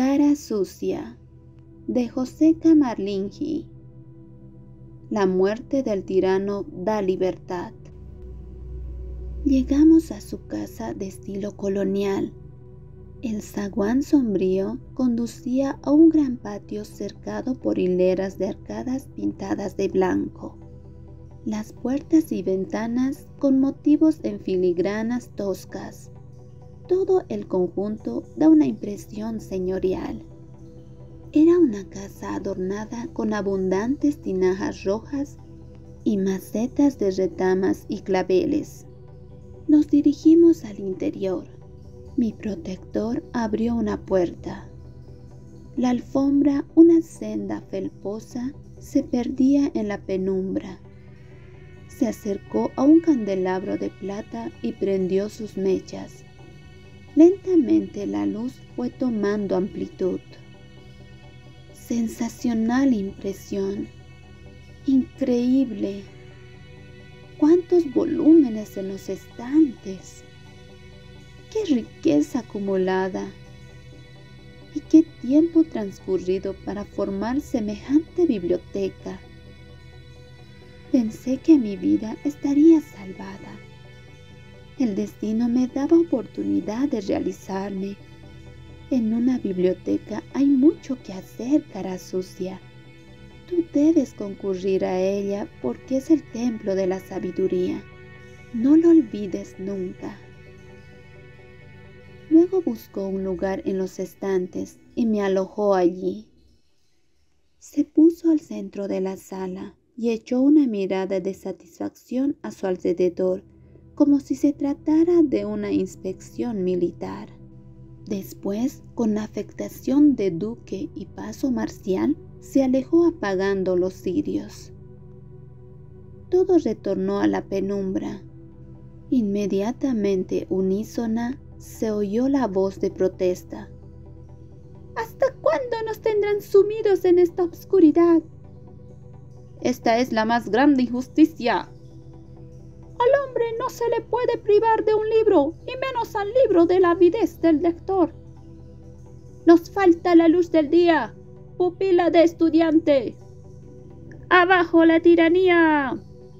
Cara sucia, de José Camarlingi. La muerte del tirano da libertad. Llegamos a su casa de estilo colonial. El zaguán sombrío conducía a un gran patio cercado por hileras de arcadas pintadas de blanco. Las puertas y ventanas con motivos en filigranas toscas. Todo el conjunto da una impresión señorial. Era una casa adornada con abundantes tinajas rojas y macetas de retamas y claveles. Nos dirigimos al interior. Mi protector abrió una puerta. La alfombra, una senda felposa, se perdía en la penumbra. Se acercó a un candelabro de plata y prendió sus mechas. Lentamente la luz fue tomando amplitud. Sensacional impresión. Increíble. ¡Cuántos volúmenes en los estantes! ¡Qué riqueza acumulada! ¿Y qué tiempo transcurrido para formar semejante biblioteca? Pensé que mi vida estaría salvada. El destino me daba oportunidad de realizarme. En una biblioteca hay mucho que hacer, cara sucia. Tú debes concurrir a ella porque es el templo de la sabiduría. No lo olvides nunca. Luego buscó un lugar en los estantes y me alojó allí. Se puso al centro de la sala y echó una mirada de satisfacción a su alrededor, como si se tratara de una inspección militar. Después, con afectación de duque y paso marcial, se alejó apagando los cirios. Todo retornó a la penumbra. Inmediatamente unísona se oyó la voz de protesta. ¿Hasta cuándo nos tendrán sumidos en esta oscuridad? Esta es la más grande injusticia. Al hombre no se le puede privar de un libro, y menos al libro de la avidez del lector. Nos falta la luz del día, pupila de estudiante. ¡Abajo la tiranía!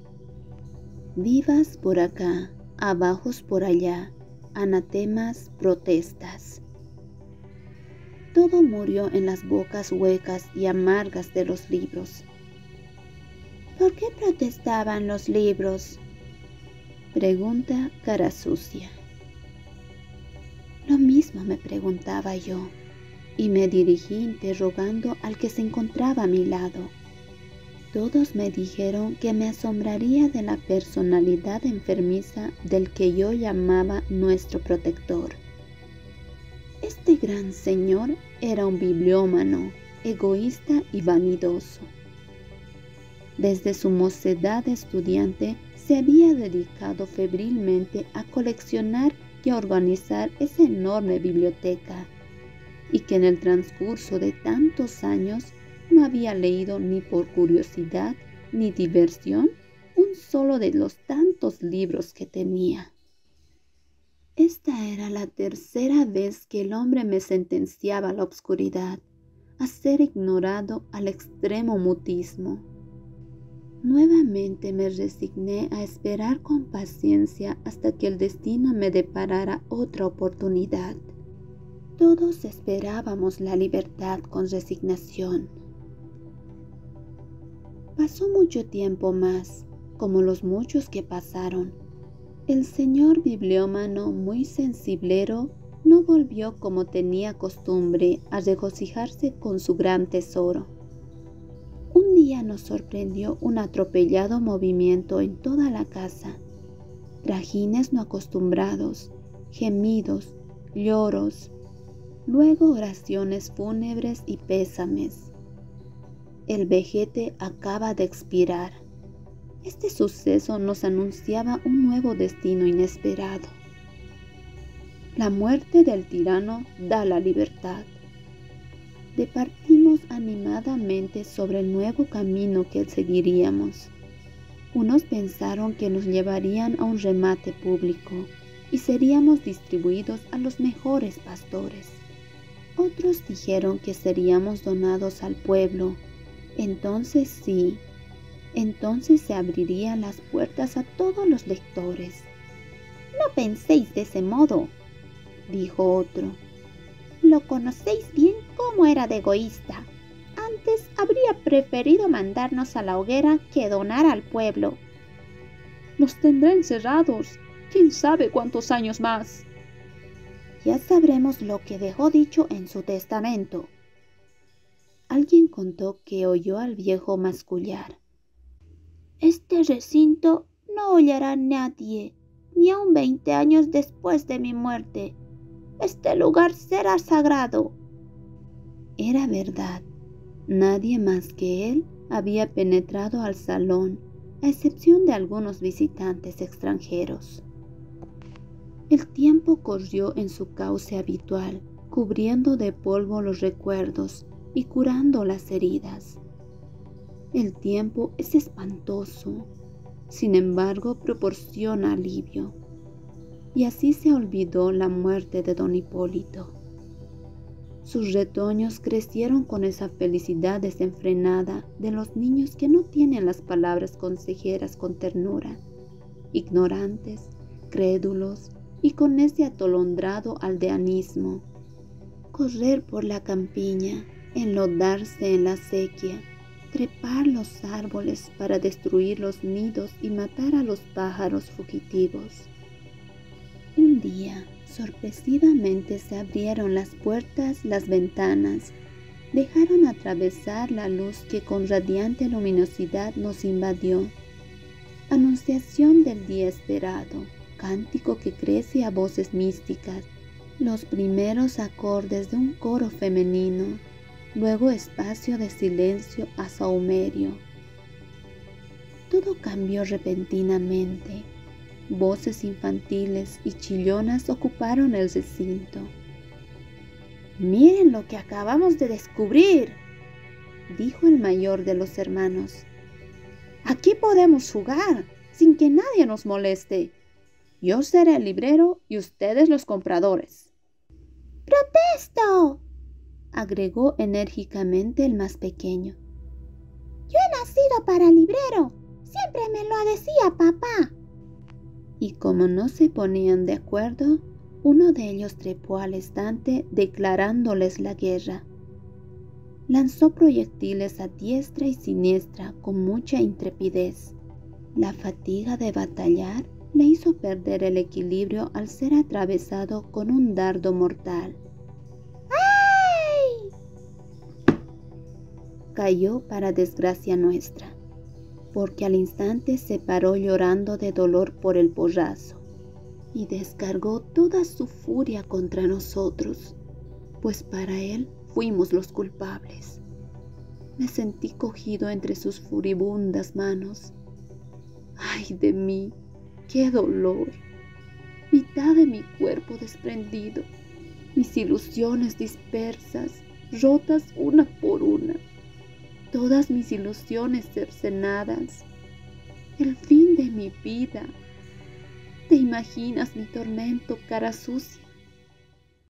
Vivas por acá, abajos por allá, anatemas, protestas. Todo murió en las bocas huecas y amargas de los libros. ¿Por qué protestaban los libros? Pregunta cara sucia. Lo mismo me preguntaba yo, y me dirigí interrogando al que se encontraba a mi lado. Todos me dijeron que me asombraría de la personalidad enfermiza del que yo llamaba nuestro protector. Este gran señor era un bibliómano, egoísta y vanidoso. Desde su mocedad de estudiante se había dedicado febrilmente a coleccionar y a organizar esa enorme biblioteca, y que en el transcurso de tantos años no había leído ni por curiosidad ni diversión un solo de los tantos libros que tenía. Esta era la tercera vez que el hombre me sentenciaba a la obscuridad, a ser ignorado al extremo mutismo. Nuevamente me resigné a esperar con paciencia hasta que el destino me deparara otra oportunidad. Todos esperábamos la libertad con resignación. Pasó mucho tiempo más, como los muchos que pasaron. El señor bibliómano, muy sensiblero, no volvió como tenía costumbre a regocijarse con su gran tesoro. Un día nos sorprendió un atropellado movimiento en toda la casa. Trajines no acostumbrados, gemidos, lloros, luego oraciones fúnebres y pésames. El vejete acaba de expirar. Este suceso nos anunciaba un nuevo destino inesperado. La muerte del tirano da la libertad. Departimos animadamente sobre el nuevo camino que seguiríamos. Unos pensaron que nos llevarían a un remate público y seríamos distribuidos a los mejores pastores. otros dijeron que seríamos donados al pueblo. Entonces sí, entonces se abrirían las puertas a todos los lectores. No penséis de ese modo, dijo otro. Lo conocéis bien cómo era de egoísta. Antes habría preferido mandarnos a la hoguera que donar al pueblo. Los tendrá encerrados. ¿Quién sabe cuántos años más? Ya sabremos lo que dejó dicho en su testamento. Alguien contó que oyó al viejo mascullar. Este recinto no hollará a nadie, ni aun 20 años después de mi muerte. Este lugar será sagrado. Era verdad. Nadie más que él había penetrado al salón, a excepción de algunos visitantes extranjeros. El tiempo corrió en su cauce habitual, cubriendo de polvo los recuerdos y curando las heridas. El tiempo es espantoso, sin embargo proporciona alivio. Y así se olvidó la muerte de don Hipólito. Sus retoños crecieron con esa felicidad desenfrenada de los niños que no tienen las palabras consejeras con ternura, ignorantes, crédulos y con ese atolondrado aldeanismo. Correr por la campiña, enlodarse en la acequia, trepar los árboles para destruir los nidos y matar a los pájaros fugitivos. Un día, sorpresivamente se abrieron las puertas, las ventanas, dejaron atravesar la luz que con radiante luminosidad nos invadió. Anunciación del día esperado, cántico que crece a voces místicas, los primeros acordes de un coro femenino, luego espacio de silencio a sahumerio. Todo cambió repentinamente. Voces infantiles y chillonas ocuparon el recinto. «Miren lo que acabamos de descubrir», dijo el mayor de los hermanos. «Aquí podemos jugar sin que nadie nos moleste. Yo seré el librero y ustedes los compradores». «¡Protesto!», agregó enérgicamente el más pequeño. «Yo he nacido para librero. Siempre me lo decía papá». Y como no se ponían de acuerdo, uno de ellos trepó al estante declarándoles la guerra. Lanzó proyectiles a diestra y siniestra con mucha intrepidez. La fatiga de batallar le hizo perder el equilibrio al ser atravesado con un dardo mortal. ¡Ay! Cayó para desgracia nuestra, porque al instante se paró llorando de dolor por el porrazo y descargó toda su furia contra nosotros, pues para él fuimos los culpables. Me sentí cogido entre sus furibundas manos. ¡Ay de mí! ¡Qué dolor! Mitad de mi cuerpo desprendido, mis ilusiones dispersas, rotas una por una. Todas mis ilusiones cercenadas, el fin de mi vida. ¿Te imaginas mi tormento, cara sucia?